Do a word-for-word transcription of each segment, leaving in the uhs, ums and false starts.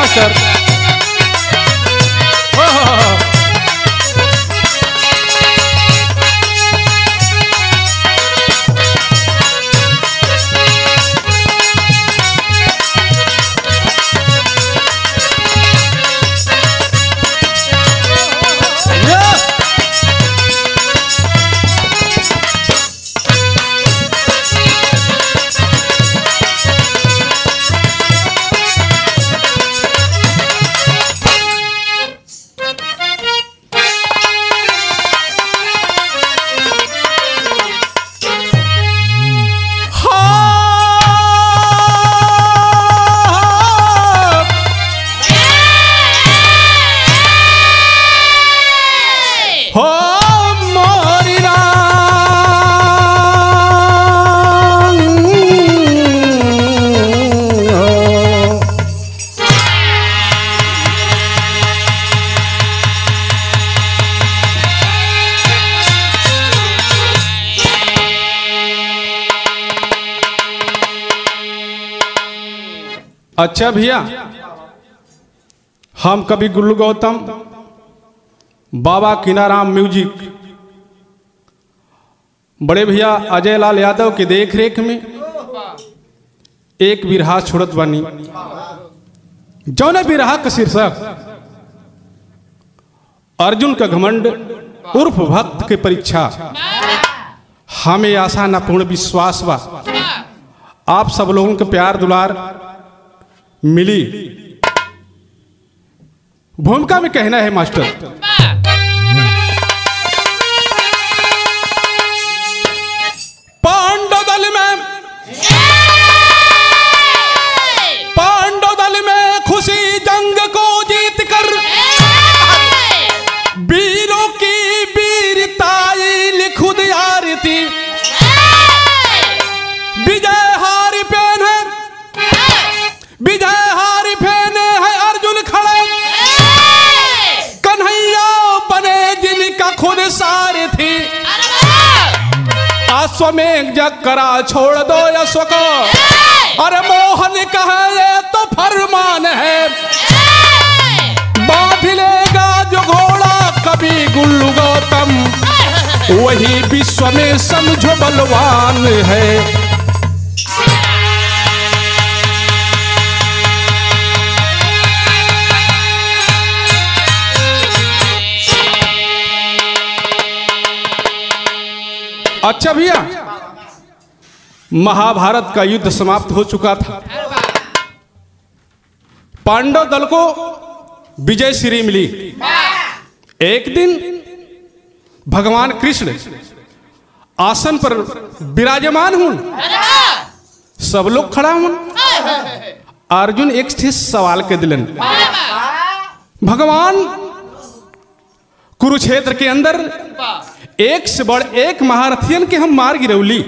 Master. अच्छा भैया, हम कवि गुल्लू गौतम, बाबा किनाराम म्यूजिक, बड़े भैया अजय लाल यादव के देख रेख में एक बिरहा छोड़त बानी। जौन बिरहा का शीर्षक अर्जुन का घमंड उर्फ भक्त के परीक्षा। हमें आशा न पूर्ण विश्वास बा आप सब लोगों के प्यार दुलार मिली। भूमिका में कहना है मास्टर, पांडव दल में पांडव दल में खुशी जंग को जीत कर वीरों की वीरताई खुद आरती विजय हारी पेन है विजय हारी फेने है अर्जुन खड़े कन्हैया बने जिनका खुद सारथी। अश्वमेध जग करा छोड़ दो यशो को, अरे मोहन कहे ये तो फरमान है। बांध लेगा जो घोड़ा कवि गुल्लू गौतम, वही विश्व में समझो बलवान है। अच्छा भैया, महाभारत का युद्ध समाप्त हो चुका था। पांडव दल को विजय श्री मिली। एक दिन भगवान कृष्ण आसन पर विराजमान हूं, सब लोग खड़ा हूं। अर्जुन एक सवाल के दिलन, भगवान कुरुक्षेत्र के अंदर एक से बढ़ एक महारथियन के हम मार गिरौली,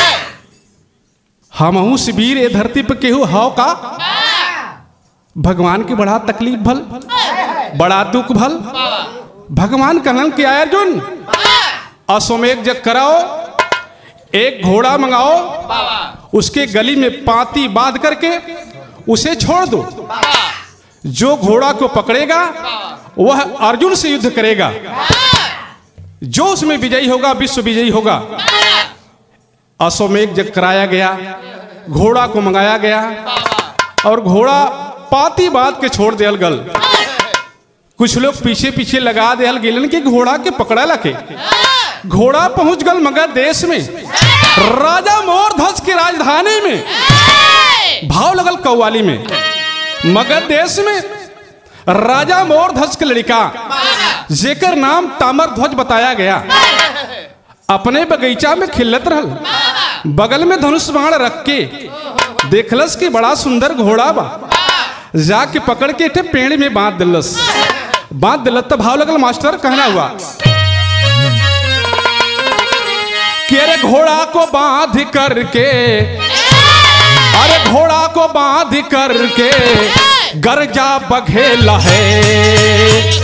हमहू से वीर ए धरती पर केहू हाव का। भगवान की बड़ा तकलीफ भल, बड़ा दुख भल। भगवान कहलन कि अर्जुन, अश्वमेध जग कराओ, एक घोड़ा मंगाओ, उसके गली में पाती बांध करके उसे छोड़ दो। जो घोड़ा को पकड़ेगा वह अर्जुन से युद्ध करेगा, जो उसमें विजयी होगा विश्व विजयी होगा। अश्वमेध जग कराया गया, घोड़ा को मंगाया गया और घोड़ा पाती बांध के छोड़ दिया गल। कुछ लोग पीछे पीछे लगा दिया गेलन के घोड़ा के पकड़ा लके। घोड़ा पहुंच गल मगध देश में, राजा मोरध्वज की राजधानी में। भाव लगल कव्वाली में। मगध देश में राजा मोरध्वज के लड़का जेकर नाम ताम्रध्वज बताया गया, अपने बगीचा में खिलत रहल, बगल में धनुष बाण रख के देखलस कि बड़ा सुंदर घोड़ा बा, जाके पकड़ के टे पेड़ में बांध दिलस। बांध दिलत तो भाव लगल मास्टर, कहना हुआ कि अरे घोड़ा को बांध करके, अरे घोड़ा को बांध करके गरजा बघेला है।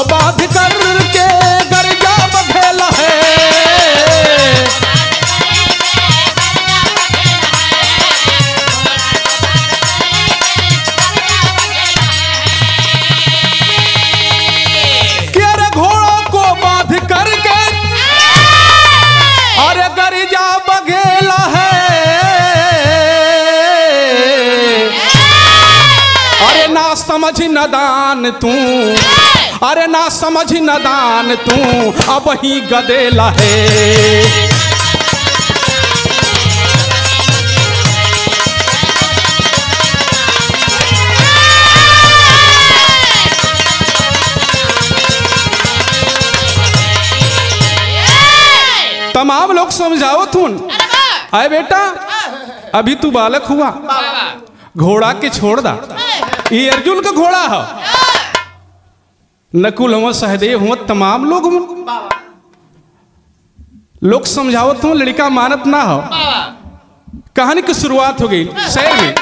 बाध करके गर्जा बघेला है। कि अरे घोड़ों को बाध करके अरे गर्जा बघेला है। अरे ना समझ नदान तू, अरे ना समझ नदान तू अब ही गदेला है। तमाम लोग समझाओ थून, अरे बेटा अभी तू बालक हुआ, घोड़ा के छोड़ दा, ये अर्जुन का घोड़ा है। नकुल हुआ, सहदेव हुआ, तमाम लोग हुआ, लोग समझावत हूं, लड़का मानत ना हो। कहानी की शुरुआत हो गई शहर में।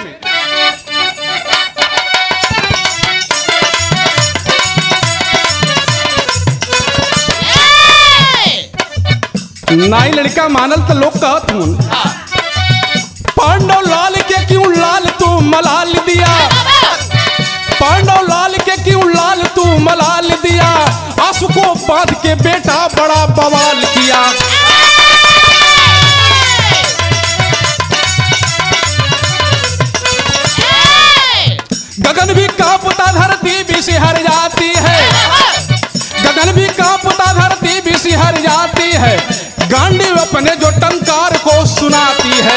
नाई लड़का मानल तो लोग कहत हूं, पांडव लाल के क्यों लाल तू मलाल दिया, पांडव लाल के क्यों लाल तू मलाल दिया, आंसू को बांध के बेटा बड़ा बवाल किया। गगन भी कांपता धरती भी सिहर जाती है, गगन भी कांपता धरती भी सिहर जाती है, गांडीव अपने जो टंकार को सुनाती है।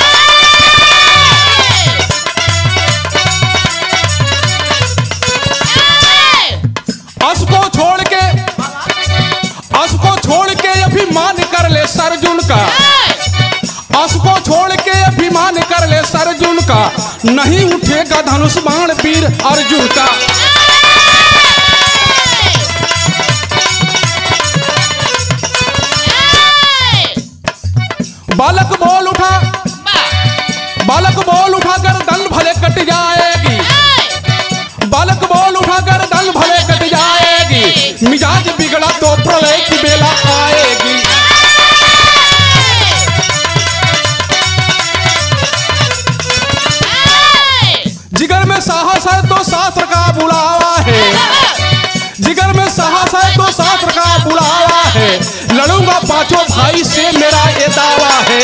अस को छोड़ के, अस को छोड़ के अभिमान कर ले सरजुन का, अस को छोड़ के अभिमान कर ले सरजुन का, नहीं उठेगा धनुष बाण वीर अर्जुन का। बालक बोल उठा, बालक बोल उठा गर्दन भले कट जाएगी, बालक बोल उठा गर्दन भले कट जाएगी, मिजाज बिगड़ा तो प्रलय की बेला आएगी। जिगर में साहस है तो शास्त्र का बुलावा है, जिगर में साहस है तो शास्त्र का बुलावा है, लड़ूंगा पांचों भाई से मेरा ये दावा है।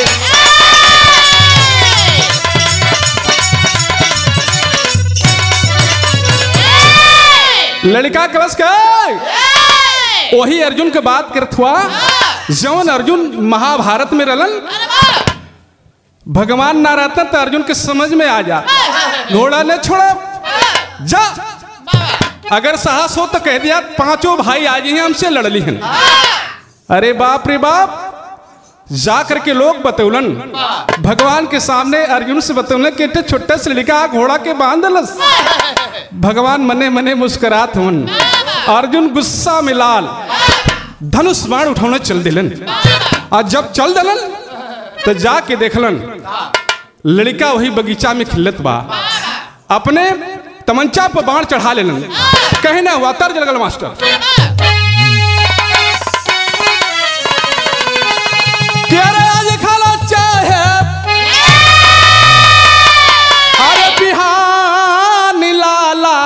लड़का कलश का वही अर्जुन के बात करत हुआ, जौन अर्जुन महाभारत में रलन, भगवान ना रहता तो अर्जुन के समझ में आ जा, घोड़ा ने छोड़ा जा, अगर साहस हो तो कह दिया पांचों भाई आज ही हमसे लड़ ली हैं। अरे बाप रे बाप, जा करके लोग बतौलन भगवान के सामने, अर्जुन से बतौलन कि छोटा से लड़का घोड़ा के बांधलस। भगवान मने मने मुस्कुरात हुन, अर्जुन गुस्सा में लाल धनुष बाण उठाने चल दिलन। और जब चल दिलन तो जाके देखलन लड़का वही बगीचा में खिलत बा, अपने तमंचा पर बाण चढ़ा लेलन, कहे ना हुआ तर जलगल मास्टर आज खाला चाहे, अरे बिहान लाला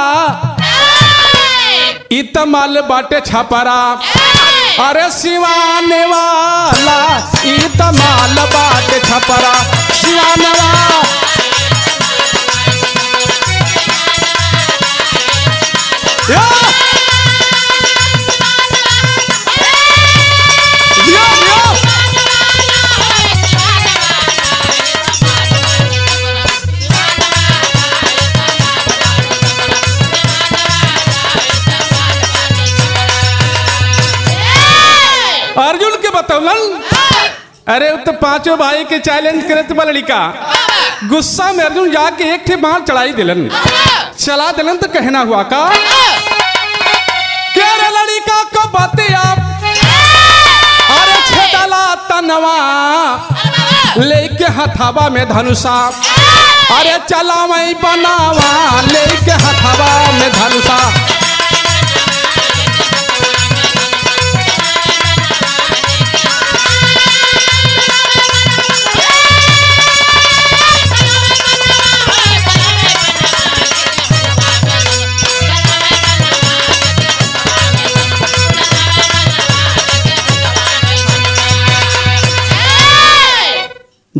इतमल बाटे छपरा, अरे सिवाने वाला इतमल बाटे छपरा, सिवाने वाला अर्जुन के बतौलन। अरे तो पांचों भाई के चैलेंज करत बा लड़का, गुस्सा में अर्जुन जाके एक ठे बाण चढ़ाई दिलन, चला दिलन तो कहना हुआ का के रे लड़का को बतिया, अरे छेदला तनवा लेके हथावा में धनुषा, अरे चला मैं बनावा लेके हथावा में धनुषा।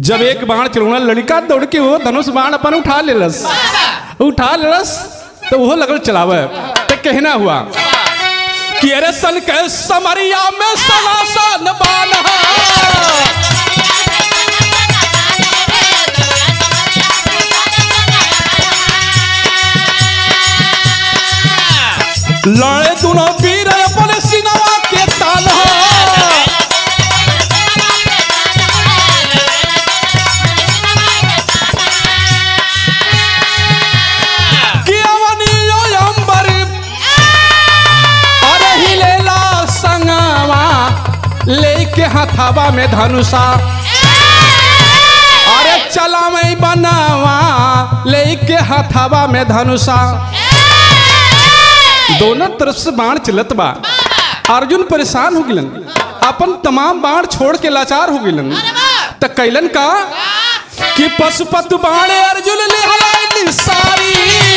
जब एक बाण चलूना लड़का दौड़ के वो धनुष बाण अपन उठा लेलस उठा लेलस तो वो लगल चलावे तो कहना हुआ कि अरे सन के समरिया में सनासन बाण लड़े दोनों वीर अपने सिनवा के ताल लेके हथावा में धनुषा अरे चला मैं बनावा लेके हथावा में धनुषा दोनों तरफ से बाण चलत बा। अर्जुन परेशान हो गिलन अपन तमाम बाण छोड़ के लाचार हो गिलन त कैलन का कि पशुपत बाणे अर्जुन ले हलाई सारी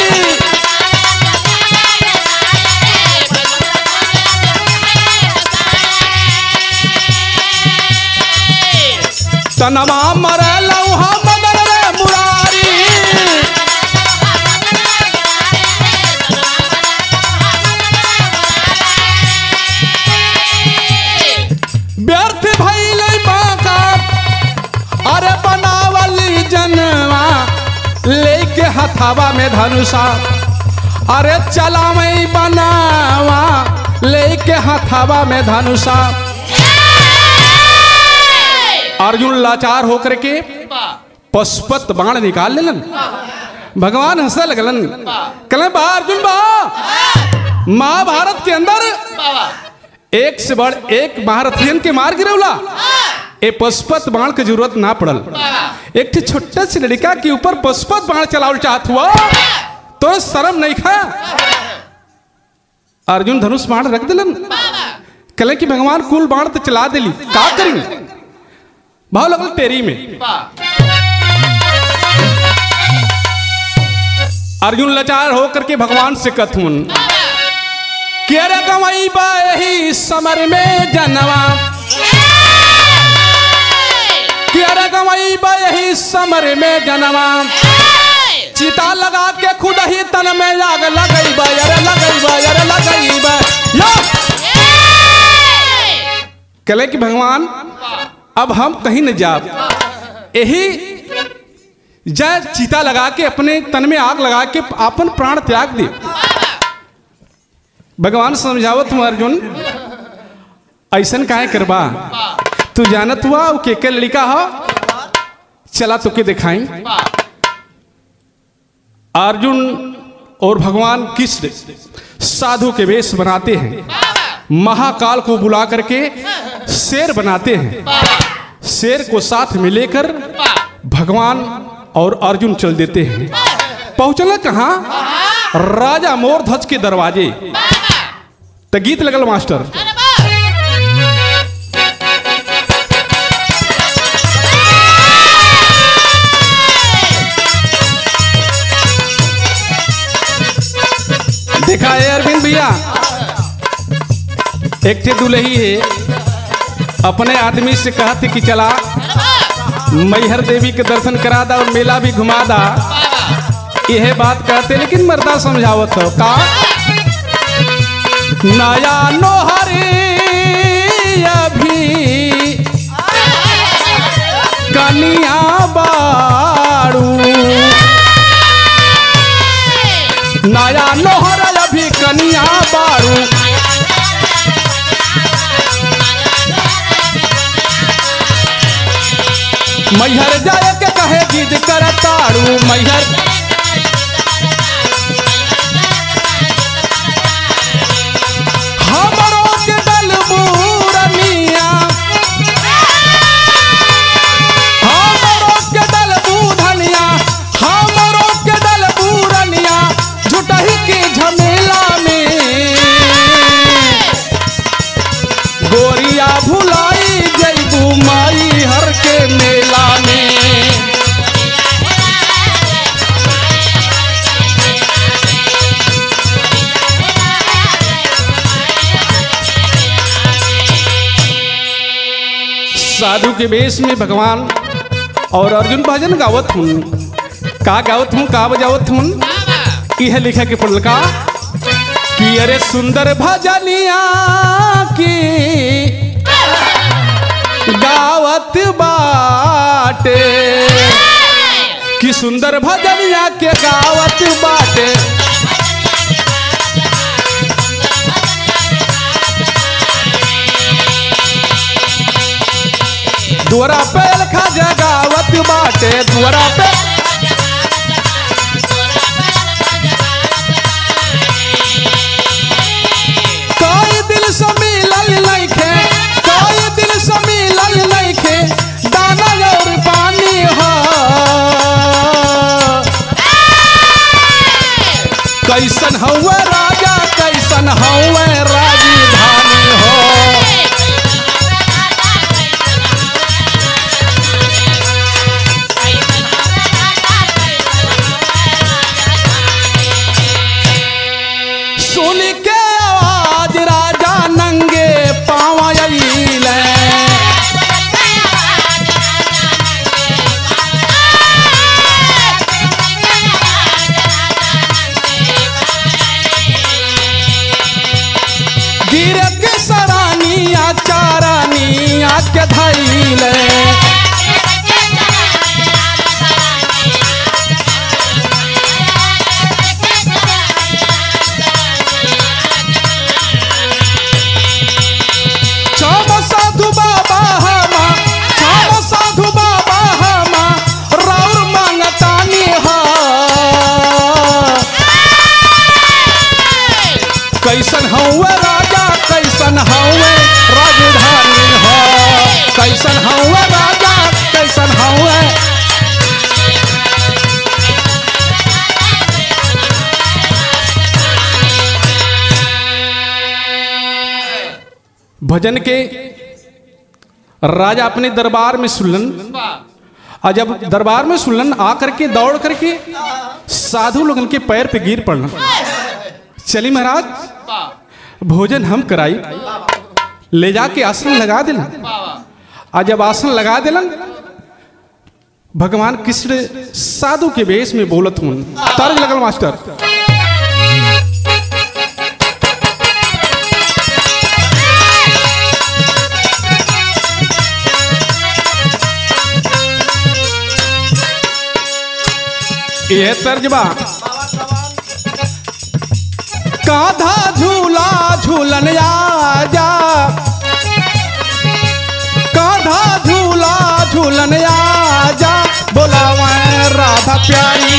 तनमा मरे लौहा मदन रे मुरारी व्यर्थ भइल बाका अरे बनावली जनवा लेके हथावा में धनुषा अरे चला मैं बनावा लेके हथावा में धनुषा अर्जुन लाचार होकर के पशुपत बाण निकाल लेलन भगवान हंसे लगलन कहले बा अर्जुन बा महाभारत के अंदर एक से बढ़ एक महारथियन के मार गिरौला ए पशुपत बाण की जरूरत ना पड़ल एक छोटा सी लड़का के ऊपर पशुपत बाण चलावल चाहत हुआ तो शर्म नहीं खा अर्जुन धनुष बाण रख दिलन कहले कि भगवान कुल बाण तो चला दिली का करी भाव लगल तेरी में अर्जुन लाचार होकर के भगवान से कथुन कि अरे गवाई बा यही समर में जनवा कि अरे गवाई बा यही समर में जनवा चिता लगा के खुद ही तन में आग लगई बा अरे लगई बा अरे लगई बा कहले कि भगवान अब हम कहीं न जाब यही जय चीता लगा के अपने तन में आग लगा के अपन प्राण त्याग दे भगवान समझावत हूँ अर्जुन ऐसन काहे करबा तू जानत हुआ वो के के लड़का हो चला तो के दिखाई अर्जुन और भगवान कृष्ण साधु के वेश बनाते हैं महाकाल को बुला करके शेर बनाते हैं शेर को साथ में लेकर भगवान और अर्जुन चल देते हैं पहुंचना कहां राजा मोरध्वज के दरवाजे तो गीत लगल मास्टर देखा है अरविंद भैया एक थे दुल्ही है अपने आदमी से कहते कि चला मैहर देवी के दर्शन करा दा और मेला भी घुमा दा यह बात कहते लेकिन मर्दा समझावत हो का नया नोहरी अभी कनिया बाड़ू नया नोहर अभी कनिया बाड़ू मैहर जाए के कहे जिद कर तारू मैहर हमरों के दल बूरनिया हमरों के दल बूधनिया हमरों के दल बूरनिया झुटही के झमेला में गोरिया भुलाई जैबू माई हर के मेला में साधु के वेश में भगवान और अर्जुन भजन गावत हूँ, का गावत हूँ, का बजावत हूँ, यह लिखा के पढ़ल का कि अरे सुंदर भजनिया की गावत बाटे, कि सुंदर भजनिया के गावत बाटे, दुआरा पे लखा जगावत बाटे, दुआरा पे कोई दिल से मिलल नइखे, कोई दिल से मिलल नइखे, दाना और पानी हो, कैसन हउए राजा, कैसन हउए राजधानी हो, सुन के आवाज राजा नंगे पाँव अइले, गिर के सरानिया चारानिया के धइले, साधु बाबा हमा, साधु बाबा हमा राउर मांगतानी हो, कैसन हउए राजा, कैसन हउए राजधानी हो, कैसन हउए राजा, कैसन हउए, भजन के राजा अपने दरबार में सुनलन, और जब दरबार में सुनलन आकर के दौड़ करके साधु लोगन के पैर पे गिर पड़ना, चली महाराज भोजन हम कराई, ले जाके आसन लगा दिलन, और जब आसन लगा दिलन भगवान कृष्ण साधु के वेश में बोलत हूँ, तर्ज लगल मास्टर, ये तर्जबा काधा झूला झूलन आजा, काधा झूला झूलन आजा, बोलावे राधा प्यारी,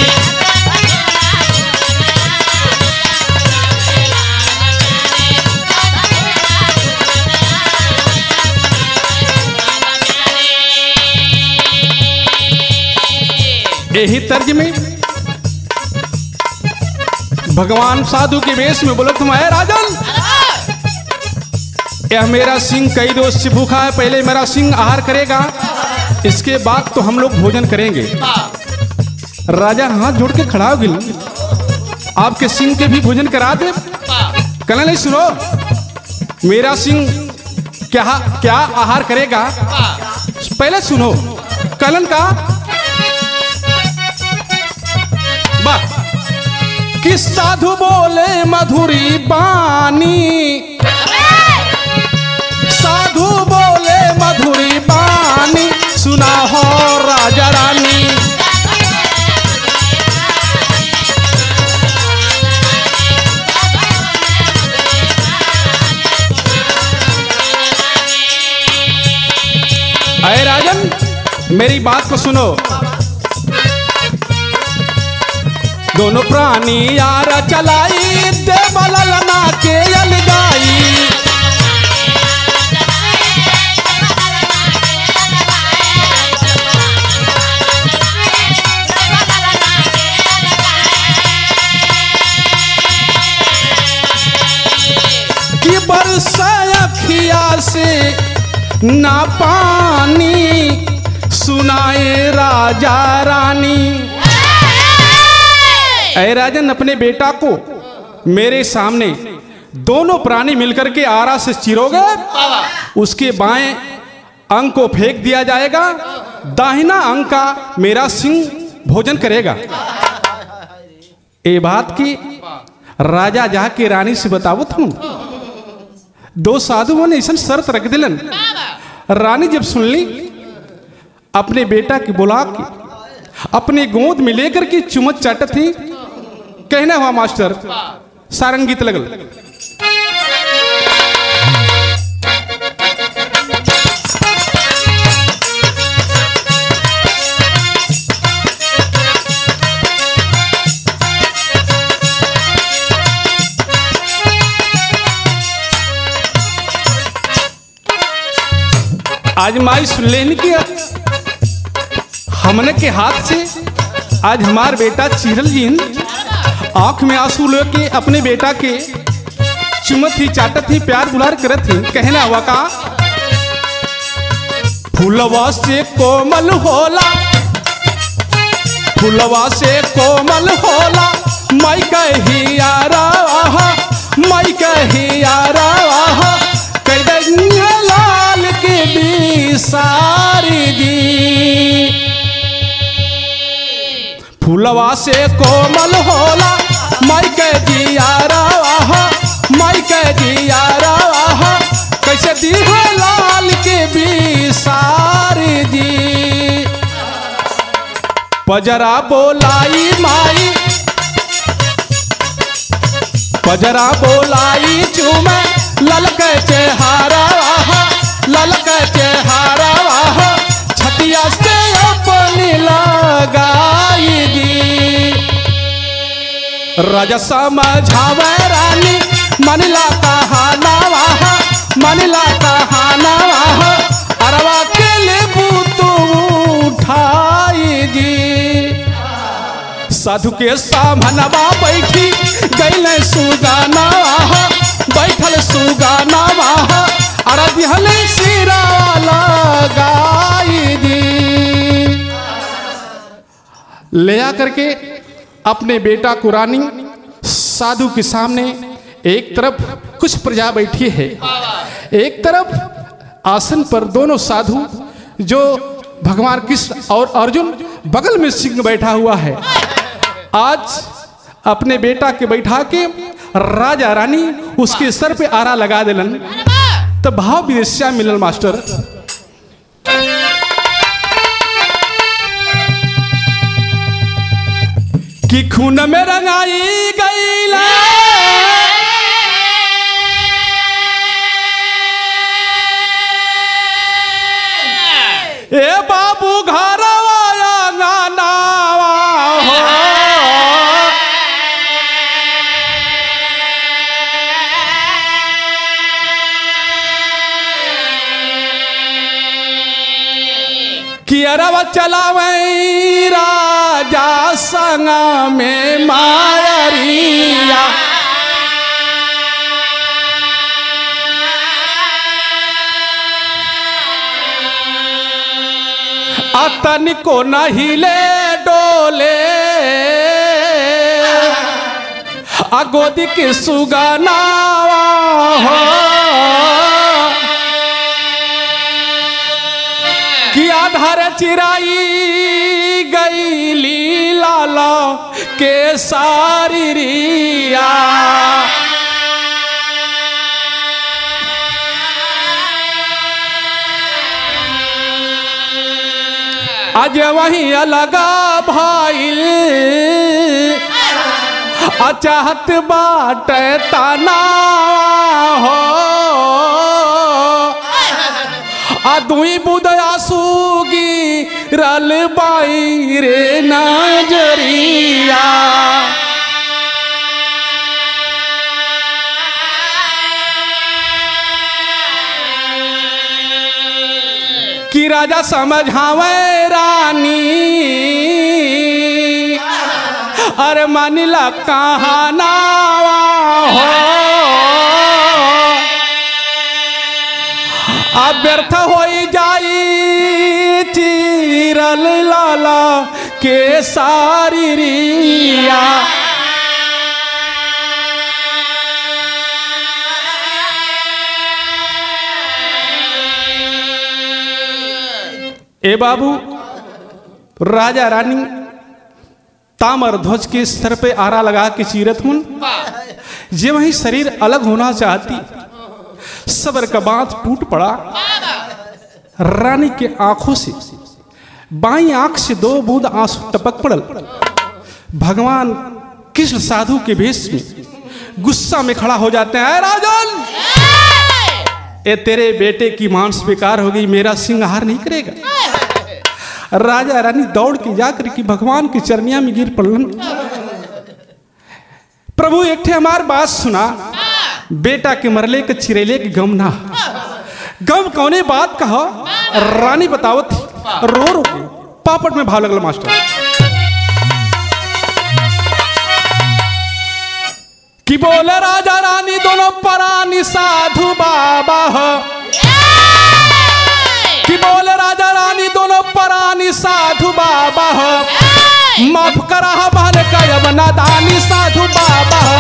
यही तर्ज में भगवान साधु के वेश में बोले तुम आए राजन, यह मेरा सिंह कई रोज से भूखा है, पहले मेरा सिंह आहार करेगा, इसके बाद तो हम लोग भोजन करेंगे। राजा हाथ जोड़ के खड़ा हो गया, आपके सिंह के भी भोजन करा दे। कहना नहीं, सुनो, मेरा सिंह क्या क्या आहार करेगा, पहले सुनो। कलन का कि साधु बोले मधुरी बानी, साधु बोले मधुरी बानी, सुना हो राजा रानी, अरे राजन मेरी बात को सुनो, दोनों प्राणी यार चलाई, देवल लना के अलगाई, कि बरसा अखिया से ना पानी, सुनाए राजा रानी। ऐ राजन अपने बेटा को मेरे सामने दोनों प्राणी मिलकर के आरा से चिरोगे, उसके बाएं अंग को फेंक दिया जाएगा दाहिना अंग का मेरा सिंह भोजन करेगा। ये बात की राजा जाके रानी से बतावत हूं। दो साधुओं ने ऐसा शर्त रख दिलन। रानी जब सुन ली, अपने बेटा की बुला के अपने गोद में लेकर के चुमत चाटत थी। कहना हुआ मास्टर सारंगीत लगल। आज माई सुन लेने की हमने के हाथ से आज हमार बेटा चीरल जी आंख में आंसू लेके अपने बेटा के चुमत ही चाटत ही प्यार दुलार करत ही। कहना हुआ का फूलवा से कोमल होला, फूलवा से कोमल होला, माई कही यारा माई कही यारा लाल के बिसारी दी। फूलवा से कोमल होला, माई के जियारा माई के जियारा कैसे दी है लाल के बिसारी दी। पजरा बोलाई माई, पजरा बोलाई चूमे ललक चेहारा ललक चेहारा छतिया से अपनी लगाई दी। राजा समझावे रानी मनला कहाना मनला कहाना अरवा के ले बूतू उठाई दी। साधु के सामनवा बैठी गैल सुगाना बैठल सुगाना अरदिहल सिरा लगाई दी। ले आकर के अपने बेटा को रानी साधु के सामने एक तरफ कुछ प्रजा बैठी है, एक तरफ आसन पर दोनों साधु जो भगवान कृष्ण और अर्जुन बगल में सिंह बैठा हुआ है। आज अपने बेटा के बैठा के राजा रानी उसके सर पे आरा लगा दिलन। तो भाव विदेशिया मिलल मास्टर। कि खून में रंगाई गईला ए बाबू घरवा अंगनावा हो। कि अरवा चलावे राजा संग में मायरिया। अतन को नहीं ले डोले अगोदी के सुगाना हो। कि आधार चिराई गईली लाला के सारी रिया। आज वहीं अलगा भाईल अचाहत बाट ताना हो। आ दुई बुद आसूगी रल बाई रे नजरिया। कि राजा समझावे रानी अरे मानिला कहाना हो। अब व्यर्थ हो जाई चीरल लाला के सारी रिया। ए बाबू राजा रानी तामर ध्वज के सर पे आरा लगा के चीरत हूं, जे वही शरीर अलग होना चाहती, सबर का बांध टूट पड़ा। रानी के आंखों से बाई आंख से दो बूंद आंसू टपक पड़ल। भगवान कृष्ण साधु के भेष में गुस्सा में खड़ा हो जाते हैं, राजन ए तेरे बेटे की मांस बेकार हो गई, मेरा सिंहार नहीं करेगा। राजा रानी दौड़ के जाकर के भगवान की चरनिया में गिर पड़लन। प्रभु एक ठे हमार बात सुना, बेटा के मरले के चिरेले के गम ना, गम कौने बात का हो? रानी बतावत रो रो के पापट में भाव लगल मास्टर कि बोले राजा रानी दोनों परानी साधु बाबा हो, कि बोले राजा रानी दोनों परानी साधु बाबा हो, माफ करा बहन का नादानी साधु बाबा हो।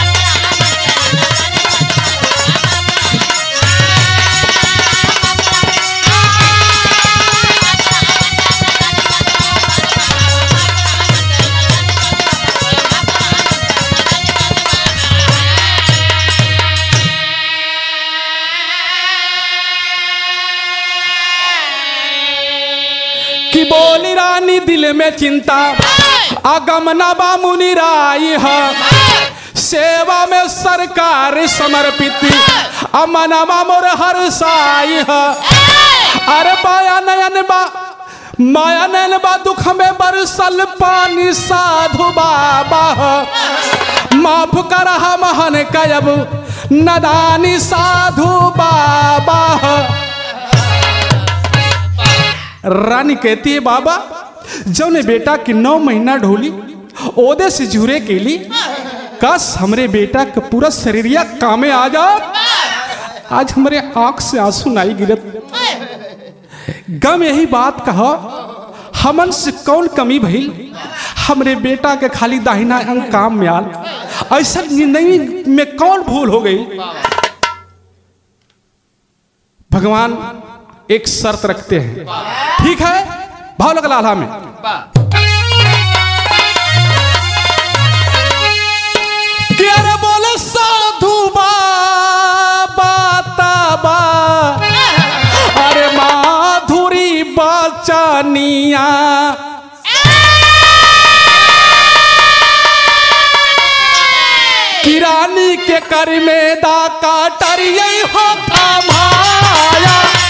कि बोली रानी दिल में चिंता आगमना बा मुनि राई है, सेवा में सरकार समर्पित अमनवा मोर हर साई है। अरे माया नयन बा माया नयन बा दुख में बरसल पानी साधु बाबा है, माफ कर महन कयब नदानी साधु बाबा है। रानी कहती है बाबा जब ने बेटा की नौ महीना ढोली ओदे से झूरे के ली, काश हमरे बेटा का पूरा शरीरिया कामे आ जा। आज हमारे आंख से आंसू नहीं गिरत। गम यही बात कहा हमन से कौन कमी भइल, हमरे बेटा के खाली दाहिना अंग काम में आल, ऐसा जिंदगी में कौन भूल हो गई। भगवान एक शर्त रखते हैं, ठीक है भाव लग लाला में कि अरे बोले साधु बाबा ताबा, अरे माधुरी बचनिया कि रानी के कर में दा काटरिया हो भाया।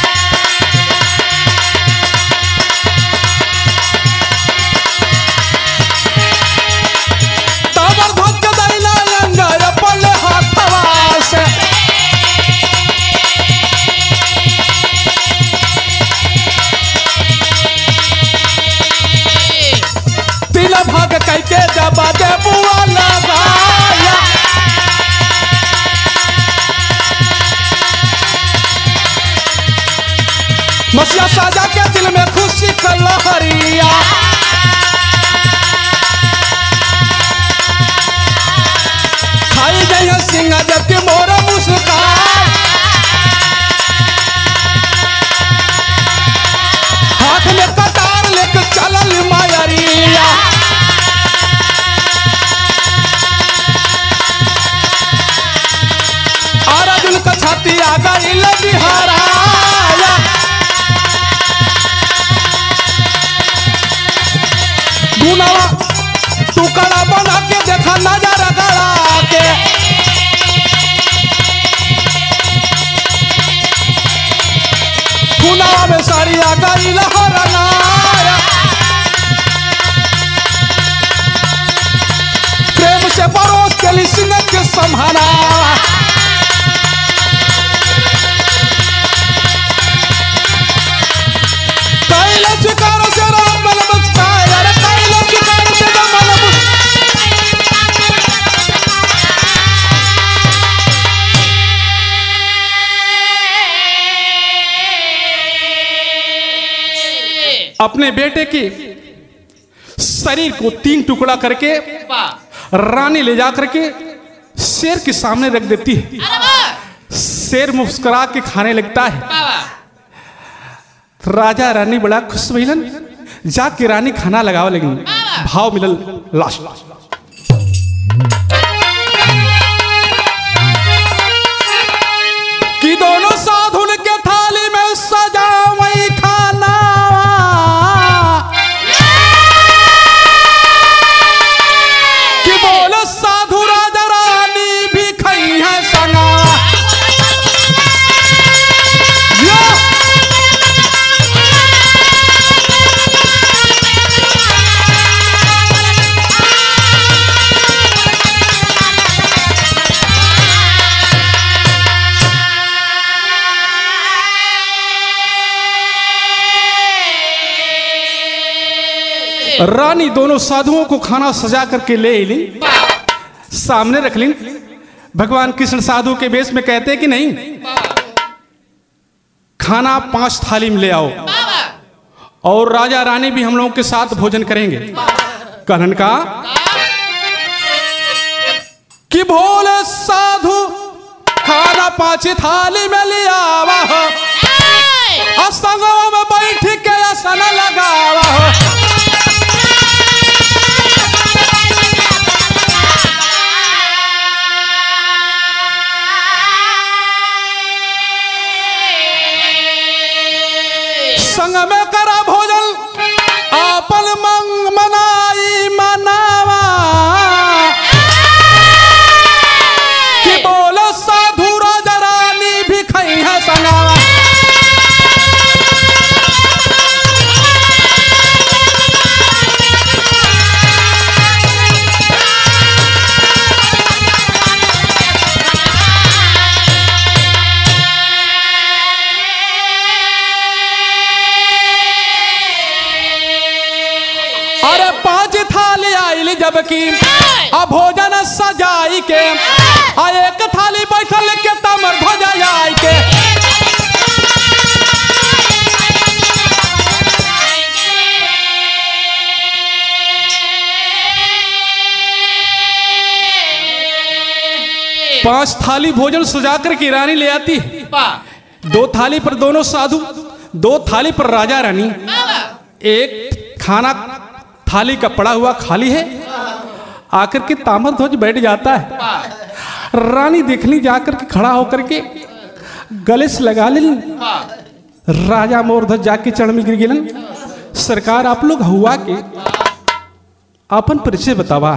कैके दबा दे बुआ लगाया, मसिया साजा के दिल में खुशी का लहरिया। खाई जाइए सिंगा जबकि मोरा मुस्कान, हाथ में कटार लेकर चलल मायरिया। का छाती आ गई लगी हराया, गुनावा टुकड़ा बना के देखा नजर गड़ा के, गुनावा में साड़ी आ गई लहरनाया। प्रेम से परोस के लिए सिंह के संभाला, अपने बेटे के शरीर को तीन टुकड़ा करके रानी ले जा करके शेर के सामने रख देती है। शेर मुस्कुरा के खाने लगता है। राजा रानी बड़ा खुश भइलन, जाके रानी खाना लगाओ, लेकिन भाव मिलल लास्ट। कि दोनों साधुन के थाली में सजावई खाना, कि बोलो साधु राजा रानी भी खाई है सना। रानी दोनों साधुओं को खाना सजा करके ले ली, सामने रख ली। भगवान कृष्ण साधु के वेश में कहते हैं कि नहीं, खाना पांच थाली में ले आओ और राजा रानी भी हम लोगों के साथ भोजन करेंगे। कहन का कि भोले साधु खाना पांच थाली में ले आवा, संगों में बैठ के आसन लगावा। संग में करा भोजन आपन मंग मनाई मनावा, कि बोलो साधु राजा रानी भी खाई है सनावा। जबकि भोजन सजाई के आ एक थाली बैठल के तमर ध्वजाई के, पांच थाली भोजन सजा कर की रानी ले आती। दो थाली पर दोनों साधु, दो थाली पर राजा रानी। एक खाना थाली का पड़ा हुआ खाली है, आकर के तामर ध्वज बैठ जाता है। रानी देखनी जाकर के खड़ा होकर के गले से लगा ले। राजा मोर ध्वज जाके चरण में गिर गिलन। सरकार आप लोग हुआ के अपन परिचय बतावा।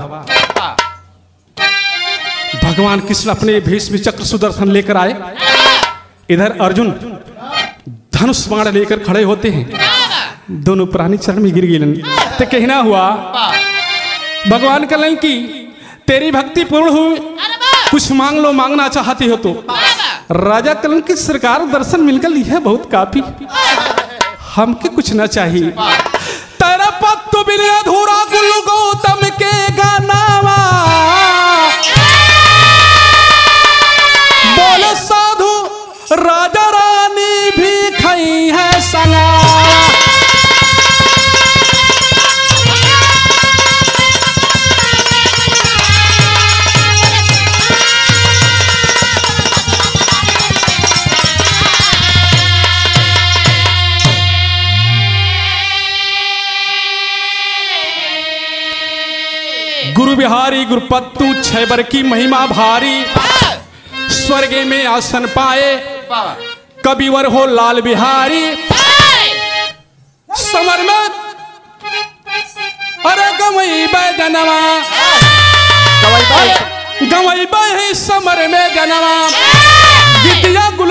भगवान कृष्ण अपने भेष में चक्र सुदर्शन लेकर आए। इधर अर्जुन धनुष बाण लेकर खड़े होते हैं। दोनों प्राणी चरण में गिर गिलन। तो कहना हुआ भगवान कलन की तेरी भक्ति पूर्ण हुई, कुछ मांग लो, मांगना चाहती हो तो। राजा कलन की सरकार दर्शन मिलकर यह बहुत काफी, हमके कुछ न चाहिए। तेरा पत्तु बिन अधूरा गुल गौतम के गानावा, बोले साधु राजा रानी भी खाई है सना। गुरु बिहारी गुरुपत्तु छैबर की महिमा भारी, स्वर्ग में आसन पाए कविवर हो लाल बिहारी। समर में अरे गवई जनवा, गवई समर में जनवा, गीतिया